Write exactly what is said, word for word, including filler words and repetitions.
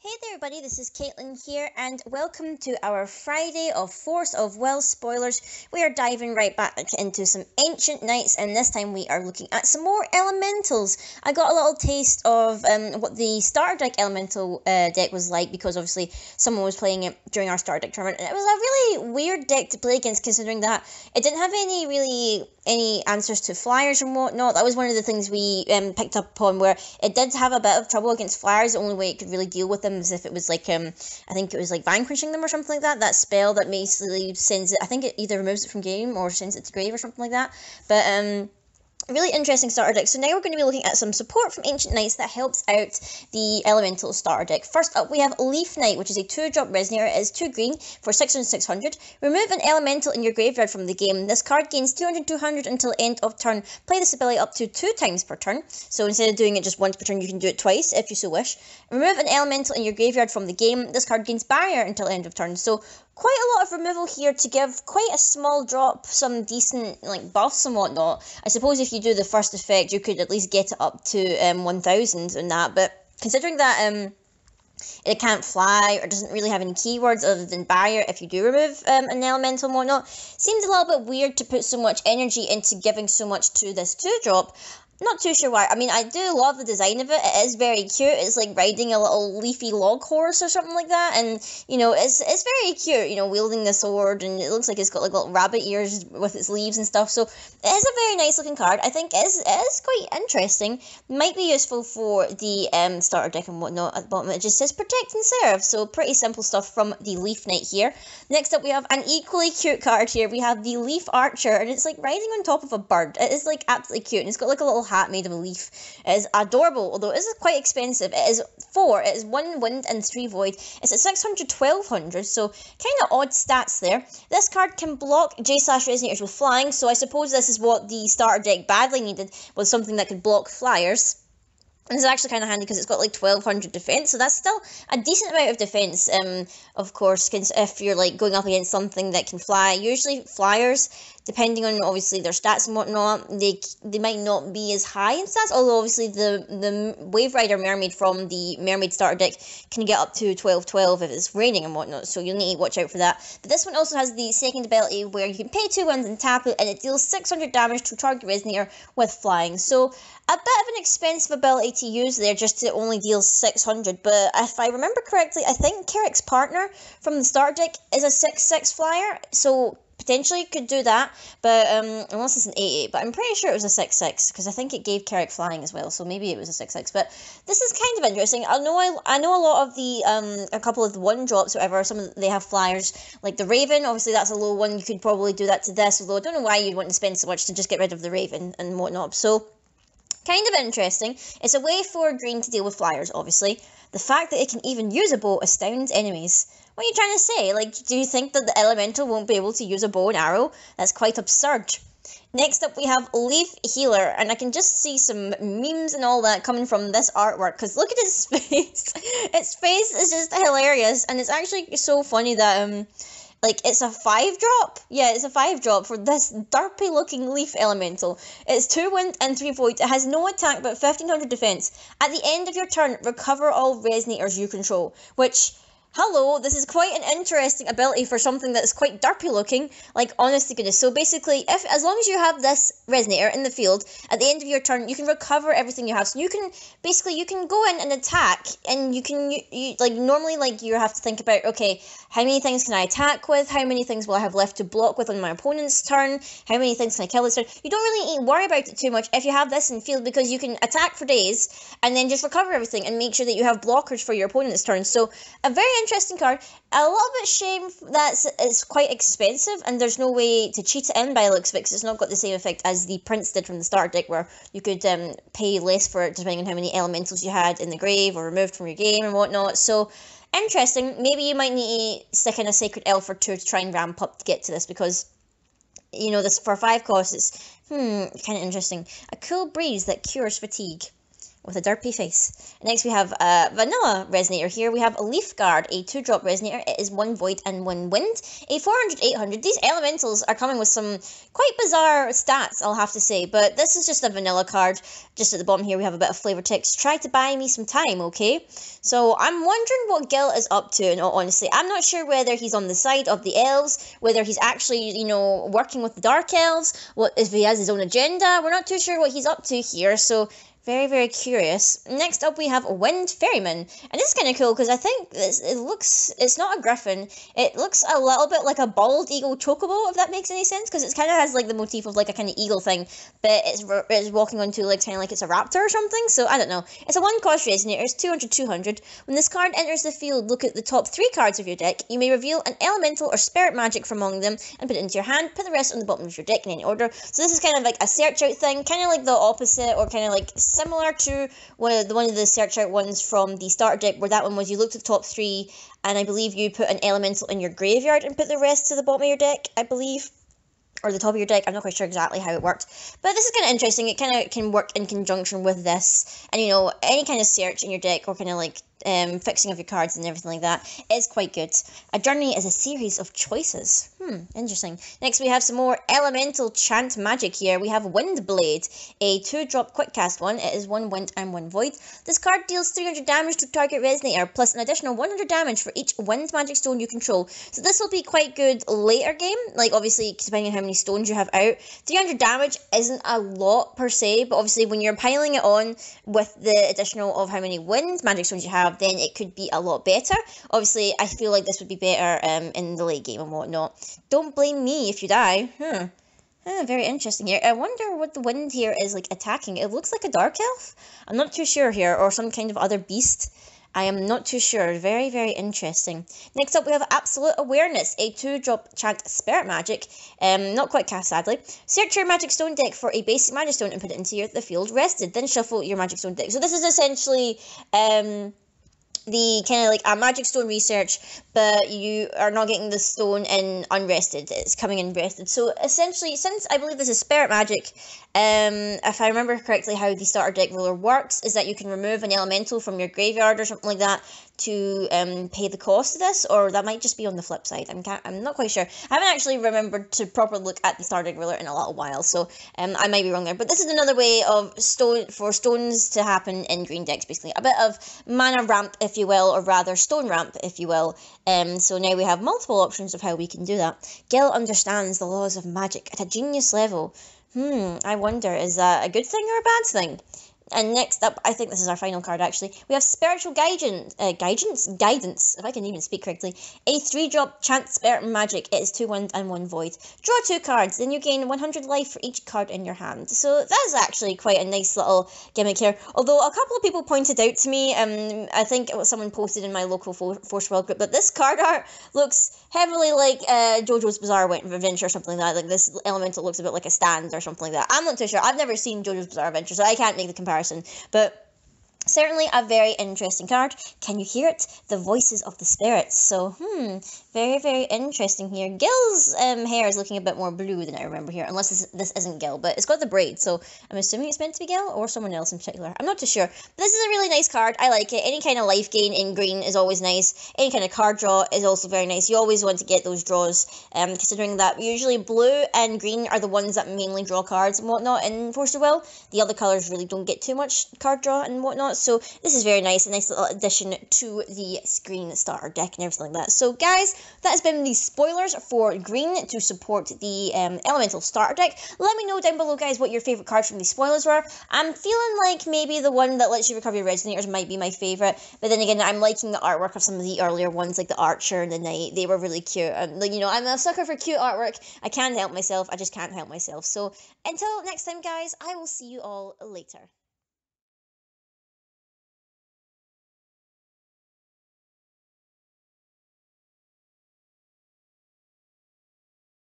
Hey there everybody, this is Caitlin here and welcome to our Friday of Force of Will spoilers. We are diving right back into some Ancient Knights and this time we are looking at some more Elementals. I got a little taste of um, what the Starter Deck Elemental uh, deck was like because obviously someone was playing it during our Starter Deck tournament and it was a really weird deck to play against considering that it didn't have any really any answers to flyers and whatnot. That was one of the things we um, picked up on where it did have a bit of trouble against flyers. The only way it could really deal with them is if it was like, um, I think it was like vanquishing them or something like that. That spell that basically sends it, I think it either removes it from game or sends it to grave or something like that. But, um... really interesting starter deck. So now we're going to be looking at some support from Ancient Knights that helps out the Elemental starter deck. First up, we have Leaf Knight, which is a two drop Resonator. It is two green for six and six hundred. Remove an Elemental in your graveyard from the game. This card gains two hundred, two hundred until end of turn. Play this ability up to two times per turn. So instead of doing it just once per turn, you can do it twice if you so wish. Remove an Elemental in your graveyard from the game. This card gains Barrier until end of turn. So quite a lot of removal here to give quite a small drop, some decent like buffs and whatnot. I suppose if you do the first effect, you could at least get it up to um, one thousand and that, but considering that um, it can't fly or doesn't really have any keywords other than barrier if you do remove um, an elemental and whatnot, seems a little bit weird to put so much energy into giving so much to this two drop. Not too sure why. I mean, I do love the design of it. It is very cute. It's like riding a little leafy log horse or something like that. And, you know, it's it's very cute, you know, wielding the sword. And it looks like it's got like little rabbit ears with its leaves and stuff. So it is a very nice looking card. I think it is, it is quite interesting. Might be useful for the um, starter deck and whatnot. At the bottom it just says protect and serve. So pretty simple stuff from the Leaf Knight here. Next up we have an equally cute card here. We have the Leaf Archer. And it's like riding on top of a bird. It is like absolutely cute. And it's got like a little hat made of a leaf. It is adorable, although it is quite expensive. It is four, it is one wind and three void. It's at six hundred, twelve hundred, so kind of odd stats there. This card can block J slash Resonators with flying, so I suppose this is what the starter deck badly needed, was something that could block flyers. And it's actually kind of handy because it's got like twelve hundred defense, so that's still a decent amount of defense. Um, of course, if you're like going up against something that can fly, usually flyers, depending on obviously their stats and whatnot, they they might not be as high in stats. Although obviously the the Wave Rider Mermaid from the Mermaid starter deck can get up to twelve twelve if it's raining and whatnot. So you'll need to watch out for that. But this one also has the second ability where you can pay two wins and tap it, and it deals six hundred damage to target Resonator with flying. So a bit of an expensive ability to use there just to only deal six hundred, but if I remember correctly, I think Carrick's partner from the starter deck is a six six flyer, so potentially could do that, but um, unless it's an eight eight, but I'm pretty sure it was a six six, because I think it gave Carrick flying as well, so maybe it was a six six, but this is kind of interesting. I know I, I know a lot of the, um, a couple of the one drops, whatever, some of the, they have flyers, like the Raven, obviously that's a low one, you could probably do that to this, although I don't know why you'd want to spend so much to just get rid of the Raven and whatnot, so kind of interesting. It's a way for green to deal with flyers, obviously. The fact that it can even use a bow astounds enemies. What are you trying to say? Like, do you think that the Elemental won't be able to use a bow and arrow? That's quite absurd. Next up, we have Leaf Healer, and I can just see some memes and all that coming from this artwork, because look at his face. Its face is just hilarious, and it's actually so funny that, um... like, it's a five drop? Yeah, it's a five drop for this derpy looking leaf elemental. It's two wind and three void. It has no attack but fifteen hundred defense. At the end of your turn, recover all resonators you control. Which, hello, this is quite an interesting ability for something that is quite derpy looking. Like, honest to goodness. So basically, if as long as you have this resonator in the field, at the end of your turn, you can recover everything you have. So you can, basically, you can go in and attack, and you can, you, you like, normally, like, you have to think about, okay, how many things can I attack with? How many things will I have left to block with on my opponent's turn? How many things can I kill this turn? You don't really need to worry about it too much if you have this in field, because you can attack for days, and then just recover everything, and make sure that you have blockers for your opponent's turn. So, a very interesting card. A little bit shame that it's quite expensive, and there's no way to cheat it in by the looks of it, because it's not got the same effect as the Prince did from the starter deck, where you could um, pay less for it depending on how many elementals you had in the grave or removed from your game and whatnot. So, interesting. Maybe you might need to stick in a Sacred Elf or two to try and ramp up to get to this, because, you know, this for five costs, it's, hmm, kind of interesting. A cool breeze that cures fatigue. with a derpy face. Next we have a vanilla resonator here. We have a leaf guard, a two drop resonator. It is one void and one wind. A four hundred, eight hundred. These elementals are coming with some quite bizarre stats, I'll have to say. But this is just a vanilla card. Just at the bottom here we have a bit of flavor text. Try to buy me some time, okay? So I'm wondering what Gil is up to, in all honesty. I'm not sure whether he's on the side of the elves, whether he's actually, you know, working with the dark elves, what if he has his own agenda. We're not too sure what he's up to here, so very, very curious. Next up, we have a Wind Ferryman. And this is kind of cool because I think this, it looks, it's not a griffin. It looks a little bit like a bald eagle chocobo, if that makes any sense. Because it kind of has like the motif of like a kind of eagle thing. But it's, it's walking on two legs, kind of like it's a raptor or something. So I don't know. It's a one cost resonator. It's two hundred, two hundred. When this card enters the field, look at the top three cards of your deck. You may reveal an elemental or spirit magic from among them and put it into your hand. Put the rest on the bottom of your deck in any order. So this is kind of like a search out thing. Kind of like the opposite, or kind of like similar to one of the one of the search out ones from the starter deck, where that one was you looked at the top three, and I believe you put an elemental in your graveyard and put the rest to the bottom of your deck, I believe, or the top of your deck. I'm not quite sure exactly how it worked, but this is kind of interesting. It kind of can work in conjunction with this, and you know, any kind of search in your deck, or kind of like um, fixing of your cards and everything like that is quite good. A journey is a series of choices. Hmm, interesting. Next we have some more elemental chant magic here. We have Windblade, a two drop quick cast one. It is one wind and one void. This card deals three hundred damage to target resonator, plus an additional one hundred damage for each wind magic stone you control. So this will be quite good later game, like obviously depending on how many stones you have out. three hundred damage isn't a lot per se, but obviously when you're piling it on with the additional of how many wind magic stones you have, then it could be a lot better. Obviously, I feel like this would be better um, in the late game and whatnot. Don't blame me if you die. Hmm. Ah, very interesting here. I wonder what the wind here is like attacking. It looks like a dark elf. I'm not too sure here, or some kind of other beast. I am not too sure. Very, very interesting. Next up, we have Absolute Awareness, a two drop chant spirit magic. Um, not quite cast, sadly. Search your Magic Stone deck for a basic Magic Stone and put it into your, the field rested. Then shuffle your Magic Stone deck. So this is essentially um, the kind of like a Magic Stone research, but you are not getting the stone in unrested. It's coming in rested. So essentially, since I believe this is spirit magic, um, if I remember correctly how the starter deck ruler works, is that you can remove an elemental from your graveyard or something like that to um, pay the cost of this, or that might just be on the flip side. I'm, can't, I'm not quite sure. I haven't actually remembered to properly look at the starter deck ruler in a little while, so um, I might be wrong there. But this is another way of stone for stones to happen in green decks, basically. A bit of mana ramp, if you will, or rather stone ramp, if you will. Um, so now we have multiple options of how we can do that. Gil understands the laws of magic at a genius level. Hmm, I wonder, is that a good thing or a bad thing? And next up, I think this is our final card actually, we have Spiritual Guidance, uh, Guidance? Guidance, if I can even speak correctly. A three drop chant spirit magic. It is two wind and one void. Draw two cards, then you gain one hundred life for each card in your hand. So that is actually quite a nice little gimmick here. Although a couple of people pointed out to me, um, I think it was someone posted in my local Force World group, that this card art looks heavily like uh, JoJo's Bizarre Adventure or something like that. Like this elemental looks a bit like a stand or something like that. I'm not too sure. I've never seen JoJo's Bizarre Adventure, so I can't make the comparison. But certainly a very interesting card. Can you hear it? The voices of the spirits. So, hmm, very, very interesting here. Gil's um, hair is looking a bit more blue than I remember here, unless this, this isn't Gil, but it's got the braid, so I'm assuming it's meant to be Gil, or someone else in particular. I'm not too sure. But this is a really nice card. I like it. Any kind of life gain in green is always nice. Any kind of card draw is also very nice. You always want to get those draws, um, considering that usually blue and green are the ones that mainly draw cards and whatnot in Force of Will. The other colours really don't get too much card draw and whatnot, so this is very nice. A nice little addition to the green starter deck and everything like that. So guys, that has been the spoilers for green to support the um, elemental starter deck. Let me know down below, guys, what your favourite cards from these spoilers were. I'm feeling like maybe the one that lets you recover your resonators might be my favourite, but then again, I'm liking the artwork of some of the earlier ones, like the Archer and the Knight. They were really cute. Um, like, you know, I'm a sucker for cute artwork. I can't help myself. I just can't help myself. So until next time, guys, I will see you all later.